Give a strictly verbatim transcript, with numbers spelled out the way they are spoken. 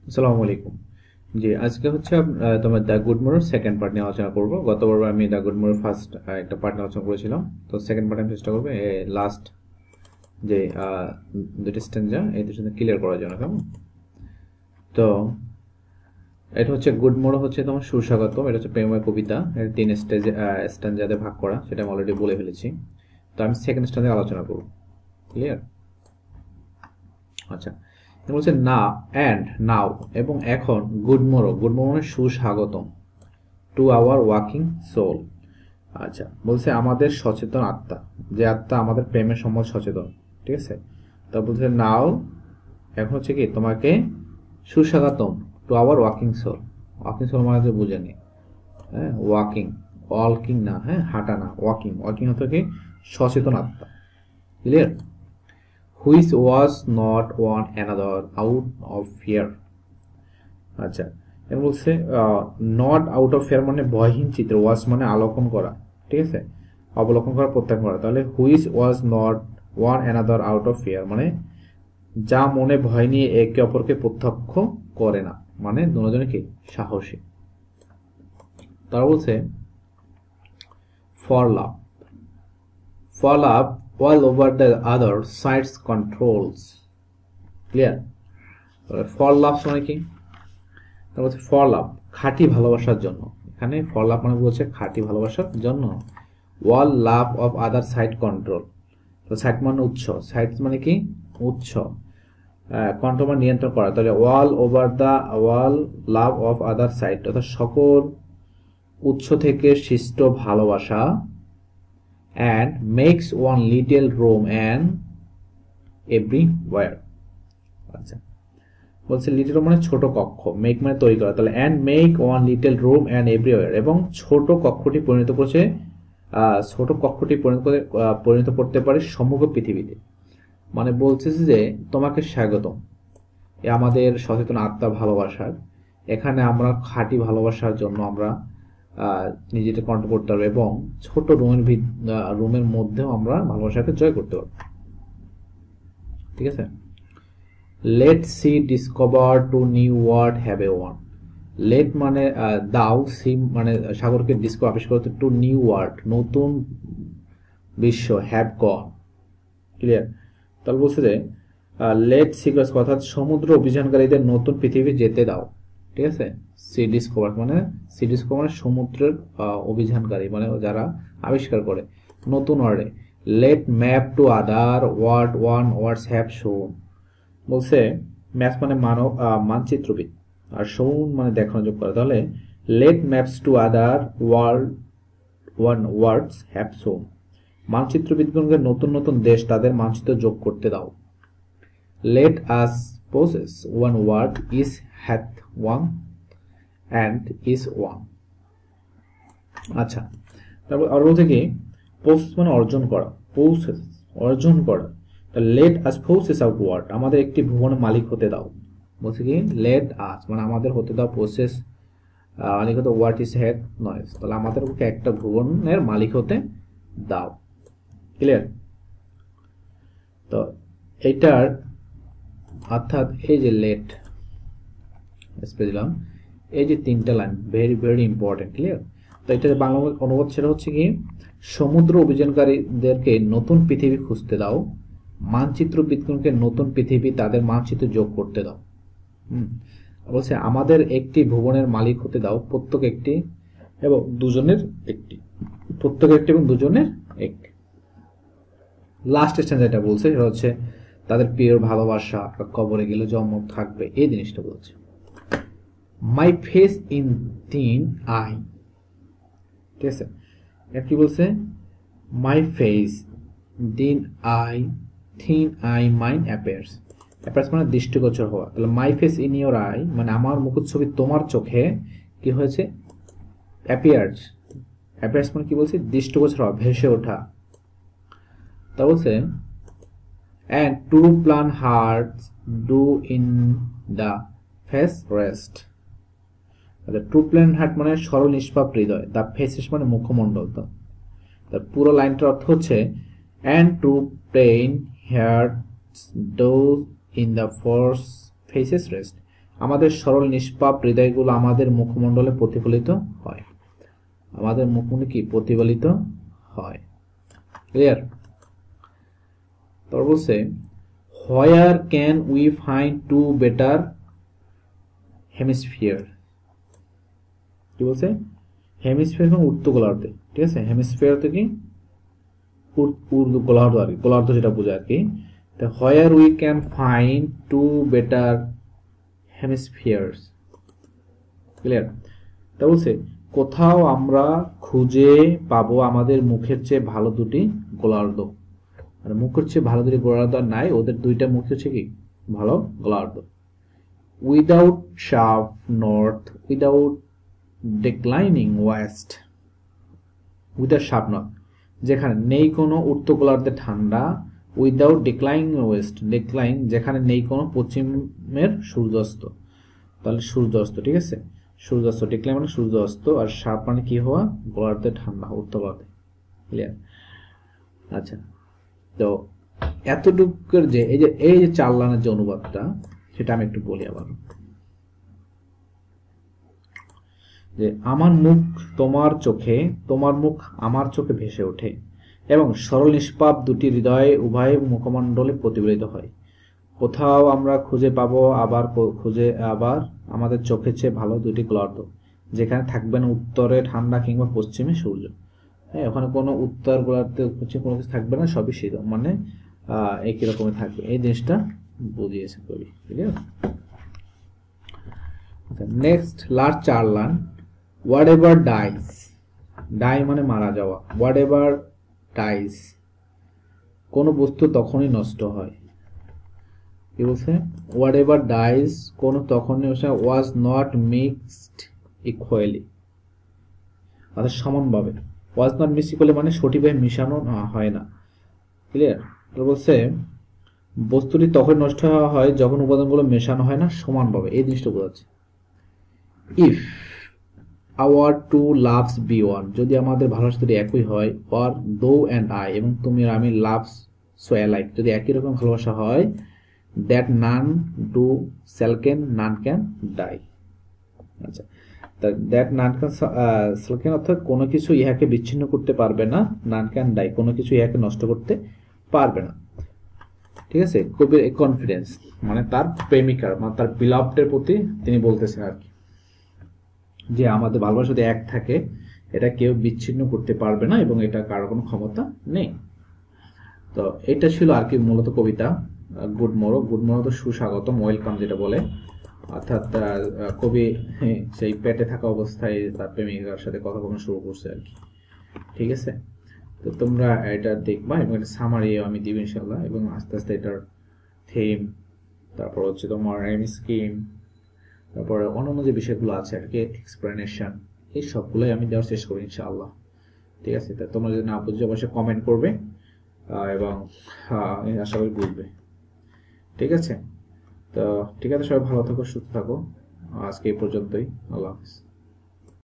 আসসালামু আলাইকুম। জি, আজকে হচ্ছে আপ- আহ, তোমার the good morrow second part নিয়ে আলোচনা করব। গতবার আমি দ্য গুড মোরোর ফার্স্ট একটা পার্ট নিয়ে আলোচনা করেছিলাম, তো সেকেন্ড পার্ট আমি চেষ্টা করবো লাস্ট যে আহ, দুটো স্ট্যান্জা এই দুটো ক্লিয়ার করার জন্য, কেমন? তো এটা হচ্ছে গুড মোরো হচ্ছে তোমার সুস্বাগতম, এটা হচ্ছে প্রেমের কবিতা, এর তিন স্টেজ স্ট্যান্জাতে ভাগ করা, সেটা আমি অলরেডি বলে ফেলেছি। তো আমি সেকেন্ড স্ট্যান্জা আলোচনা করব। ক্লিয়ার? আচ্ছা, এটা বলছে না অ্যান্ড নাও এবং এখন গুড মোরো, গুড মোরো মানে সুস্বাগতম, টু আওয়ার ওয়াকিং সোল। আচ্ছা, বলছে আমাদের সচেতন আত্মা, যে আত্মা আমাদের প্রেমের সম্বন্ধে সচেতন, ঠিক আছে? তা বলছে নাও, এখন হচ্ছে কি তোমাকে সুস্বাগতম to our waking soul. Waking soul মানে তো বুঝেনি, হ্যাঁ? ওয়াকিং, ওয়াকিং না, হ্যাঁ, হাঁটা না, ওয়াকিং। ওয়াকিং হচ্ছে কি সচেতন আত্মা। Clear? Which was not one another out of fear. আচ্ছা, এর বলছে নট আউট অফ ফেয়ার মানে ভয়হীন চিত্র, ওয়াজ মানে আলোকন করা, ঠিক আছে, অবলোকন করা, প্রত্যাখ্যান করা। তাহলে which was not one another out of fear মানে যা মনে ভয় নিয়ে একে অপরকে প্রত্যক্ষ করে না, মানে দুজনে কি সাহসী। তারা বলছে for love, for love all over the other sides controls. Clear? For love মানে কি? তার বলছে ফর লাভ খাঁটি ভালোবাসার জন্য। এখানে ফর লাভ মানে বলছে খাঁটি ভালোবাসার জন্য। All love of other side control, তো সাইড মানে উৎস, সাইড মানে কি উৎস, কন্ট্রোল মানে নিয়ন্ত্রণ করা। তাহলে all over the all love of other side অর্থাৎ সকল উৎস থেকে সৃষ্ট ভালোবাসা, and makes one little room and everywhere. আচ্ছা, বলছে লিটল মানে ছোট কক্ষ, মেক মানে তৈরি করা, তাহলে and make one little room and everywhere, এবং ছোট কক্ষটি পরিণত করছে ছোট কক্ষটি পরিণত করে পরিণত করতে পারে সমগ্র পৃথিবীতে। মানে বলছে যে তোমাকে স্বাগতম, এ আমাদের সচেতন আত্মা ভালোবাসার, এখানে আমরা খাঁটি ভালোবাসার জন্য আমরা নিজেকে কন্ট্রোল করতে পারবো, এবং ছোট রুমের রুমের মধ্যেও আমরা ভালোবাসাকে জয় করতে পারবো, ঠিক আছে? Let sea discover to new world have a one. Let মানে দাও, সি মানে সাগরকে ডিসকভার আবিষ্কার করতে, টু নিউ ওয়ার্ল্ড নতুন বিশ্ব, হ্যাভ গন। ক্লিয়ার? তাহলে বলছে যে লেট সিকার্স অর্থাৎ সমুদ্র অভিযানকারীদের নতুন পৃথিবী যেতে দাও, ঠিক আছে? সি ডিসকভার মানে সি ডিসকভার মানে সমুদ্রের অভিযানকারী মানে যারা আবিষ্কার করে নতুন ওয়ার্ল্ডে। Let map to other world one words have shown. বলছে ম্যাপ মানে মানব মানচিত্রবিদ, আর শোন মানে দেখানো যোগ করা। তাহলে let maps to other world one words have shown, মানচিত্রবিদগণকে নতুন নতুন দেশ তাদের মানচিত্র যোগ করতে দাও। Let us possess one world is hath one and is one. আচ্ছা, তারপর আর বলছে কি পোসেস মানে অর্জন করা, পোসেস অর্জন করা। Let us possess out world আমাদের একটি ভুবনের মালিক হতে দাও। বলছে কি লেট আস মানে আমাদের হতে দাও, পোসেস মালিক হতে ওয়ার্ড ইজ হ্যাথ নয়েস, তাহলে আমাদেরকে একটা ভুবনের মালিক হতে দাও। ক্লিয়ার? তো এইটার অর্থাৎ এই যে লেট দিলাম, এই যে তিনটা line very very important. Clear? তো এটা বাংলা অনুবাদ সেটা হচ্ছে কি সমুদ্র অভিযানকারীদেরকে নতুন পৃথিবী খুঁজতে দাও, মানচিত্রবিদগণকে নতুন পৃথিবী তাদের মানচিত্র যোগ করতে দাও। হুম, বলছে আমাদের একটি ভুবনের মালিক হতে দাও, প্রত্যেক একটি এবং দুজনের একটি, প্রত্যেক একটি এবং দুজনের একটি। লাস্ট স্টেজ যেটা বলছে সেটা হচ্ছে তাদের প্রিয় ভালোবাসা কবরে গেলে জন্ম থাকবে, এই জিনিসটা বলছে। My face in thine eye, ঠিক আছে? এটা কি বলছে? My face thine eye thine eye mine appears. Appears মানে দৃষ্টিগোচর হওয়া। তাহলে my face in your eye মানে আমার মুখচ্ছবি তোমার চোখে কি হয়েছে? অ্যাপিয়ার্স। অ্যাপিয়ার্স মানে কি বলছে? দৃষ্টিগোচর হওয়া, ভেসে ওঠা। তা বলছে and true plan hearts do in the face rest. তাহলে ট্রু প্ল্যান হার্ট মানে সরল নিষ্পাপ হৃদয়, দ্য ফেসেস মানে মুখমণ্ডল। তো তার পুরো লাইনটার অর্থ হচ্ছে and true plain hearts do in the force faces rest, আমাদের সরল নিষ্পাপ হৃদয়গুলো আমাদের মুখমণ্ডলে প্রতিফলিত হয়, আমাদের মুখমণ্ডলে কি প্রতিফলিত হয়। ক্লিয়ার? তারপর বলছে where can we find two better hemisphere. কি বলছে? হেমিস্ফিয়ার কোন উত্তর গোলার্ধে, ঠিক আছে। হেমিস্ফিয়ার তো কি গোলার্ধ আর কি, গোলার্ধ যেটা বোঝায় আর কি। Where we can find two better hemispheres. Clear? তা বলছে কোথাও আমরা খুঁজে পাবো আমাদের মুখের চেয়ে ভালো দুটি গোলার্ধ। মানে মুখের চেয়ে ভালো দুটি গোলার্ধ আর নাই, ওদের দুইটা মুখ হচ্ছে কি ভালো গোলার্ধ। Without sharp north, without declining west, without sharp north যেখানে নেই কোনো উত্তর গোলার্ধে ঠান্ডা, উইদাউট ডিক্লাইনিং ওয়েস্ট ডিক্লাইন যেখানে নেই কোনো পশ্চিমের সূর্যাস্ত। তাহলে সূর্যাস্ত, ঠিক আছে, সূর্যাস্ত ডিক্লাইন মানে সূর্যাস্ত, আর শার্প মানে কি হওয়া গোলার্ধে ঠান্ডা, উত্তর গোলার্ধে। ক্লিয়ার? আচ্ছা, তো এতটুকুর যে এই যে এই যে চার লাইনের যে অনুবাদটা সেটা আমি একটু বলি আবার, যে আমার মুখ তোমার চোখে, তোমার মুখ আমার চোখে ভেসে ওঠে এবং সরল নিষ্পাপ দুটি হৃদয় উভয় মুখমণ্ডলে প্রতিফলিত হয়। কোথাও আমরা খুঁজে পাবো আবার খুঁজে আবার আমাদের চোখের চেয়ে ভালো দুটি গোলার্ধ যেখানে থাকবে না উত্তরে ঠান্ডা কিংবা পশ্চিমে সূর্য। হ্যাঁ, ওখানে কোনো উত্তর গোলার্ধে পশ্চিম কোনো কিছু থাকবে না, সবই শীত, মানে আহ একই রকমের থাকবে। এই জিনিসটা বুঝিয়েছে কবি। ক্লিয়ার? নেক্সট লাস্ট চার line, whatever dies, die মানে মারা যাওয়া, হোয়াট এভার ডাইজ কোন বস্তু তখনই নষ্ট হয়। কি বলছে? হোয়াট এভার ডাইজ কোন তখনই ওয়াজ নট মিক্সড ইকুয়ালি, অর্থাৎ সমানভাবে। ওয়াজ নট মিক্সড ইকুয়ালি মানে সঠিকভাবে মিশানো হয় না। ক্লিয়ার? বলছে বস্তুটি তখন নষ্ট হওয়া হয় যখন উপাদানগুলো মেশানো হয় না সমানভাবে, এই জিনিসটা বোঝাচ্ছে। If our two loves be one, যদি আমাদের ভালোবাসা দুটি একই হয়, অর দো অ্যান্ড আই এবং তুমি আর আমি লাভস সো অ্যালাইক, যদি একই রকম ভালোবাসা হয়, that none do slacken none can die. আচ্ছা, দ্যাট নান ক্যান সেলকেন অর্থাৎ কোনো কিছু ইহাকে বিচ্ছিন্ন করতে পারবে না, নান ক্যান ডাই কোনো কিছু ইহাকে নষ্ট করতে পারবে না। ঠিক আছে, কবির কনফিডেন্স মানে তার প্রেমিকার মানে তার বিলাভডের প্রতি তিনি বলতেছেন আর কি, যে আমাদের ভালোবাসা যদি এক থাকে এটা কেউ বিচ্ছিন্ন করতে পারবে না এবং এটা কারো কোনো ক্ষমতা নেই। তো এটা ছিল আর কি মূলত কবিতা গুড মরো। গুড মরো তো সুস্বাগতম, ওয়েলকাম যেটা বলে, অর্থাৎ কবি সেই পেটে থাকা অবস্থায় তার প্রেমিকার সাথে কথা বলা শুরু করছে আর কি। ঠিক আছে, তো তোমরা এটা দেখবা এবং এটা সামারি আমি দিব ইনশাআল্লাহ, এবং আস্তে আস্তে এটার থিম, তারপর হচ্ছে তোমার এম স্কিম, তারপরে অন্যান্য যে বিষয়গুলো আছে আর কি এক্সপ্লেনেশন, এই সবগুলোই আমি দেওয়ার চেষ্টা করি ইনশাআল্লাহ। ঠিক আছে, তা তোমরা যদি না বুঝে অবশ্যই কমেন্ট করবে এবং আশা করি বুঝবে। ঠিক আছে, তো ঠিক আছে, সবাই ভালো থাকো, সুস্থ থাকো, আজকে এই পর্যন্তই, আল্লাহ হাফেজ।